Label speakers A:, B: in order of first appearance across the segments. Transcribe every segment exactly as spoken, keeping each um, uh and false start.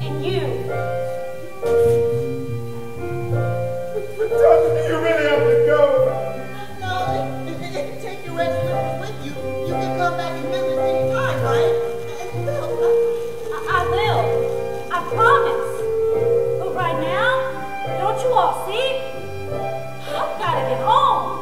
A: and you.
B: Dorothy, you really have to go.
C: No, if you take your red slippers with you, you can come back and visit any time, right? And Bill,
A: I, I will. I promise. But right now, don't you all see? I've got to get home.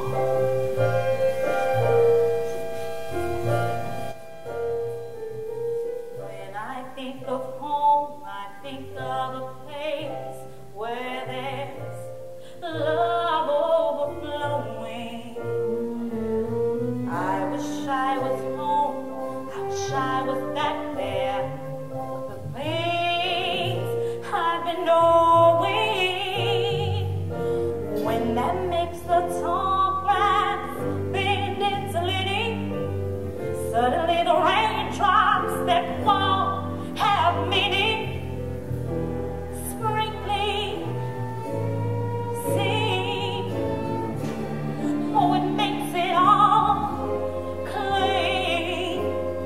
A: When I think of home, I think of a place where there's love overflowing. I wish I was home. I wish I was back there. The things I've been knowing. When that makes the tall grass bend into lily, suddenly the raindrops that fall have meaning. Sprinkling, sing, oh, it makes it all clean.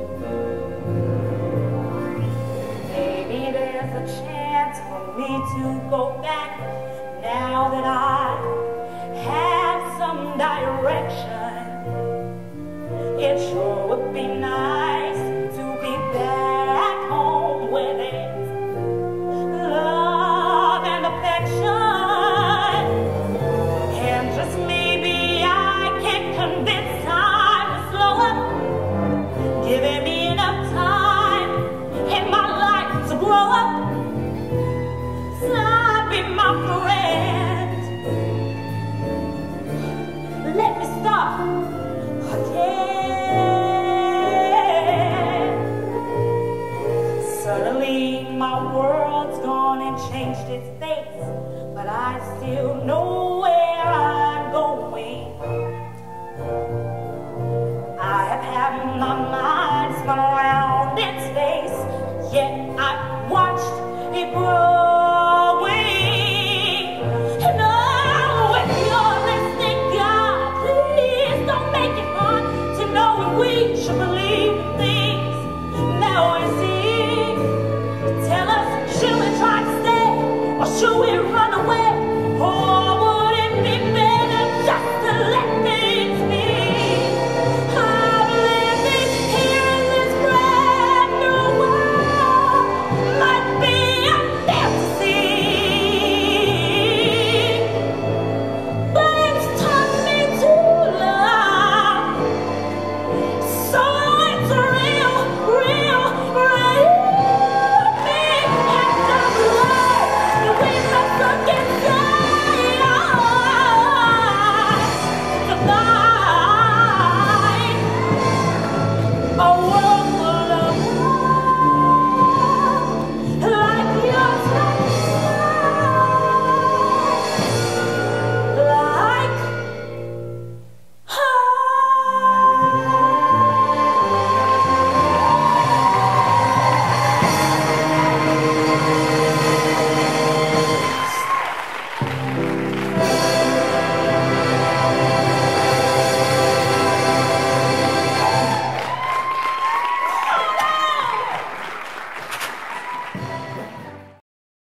A: Maybe there's a chance for me to go back now that I have some direction. It sure would be nice to be back home where there's love and affection. And just maybe I can convince time to slow up, giving me enough time in my life to grow up. So be my friend. Let me start again. Suddenly my world's gone and changed its face, but I still know where I'm going. I have had my mind spun around its face, yet I watched